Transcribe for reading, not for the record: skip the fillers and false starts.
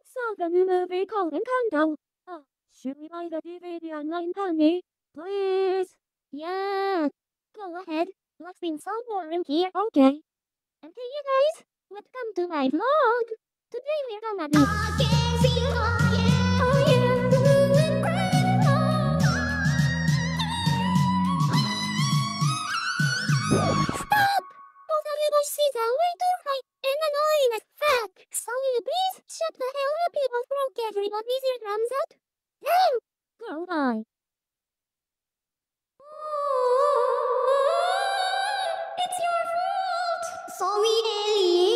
saw the new movie called Encanto. Should we buy the DVD online, honey? Please? Yeah. Go ahead. Life's been so boring here. Okay. And hey you guys, welcome to my vlog. Today we're gonna do I can see you, oh yeah, Stop! Both of you voices are way too high and annoying as fuck. So will you please shut the hell up? You both broke everybody's eardrums out. Damn! Girl, bye. It's your fault. Sorry, Ellie.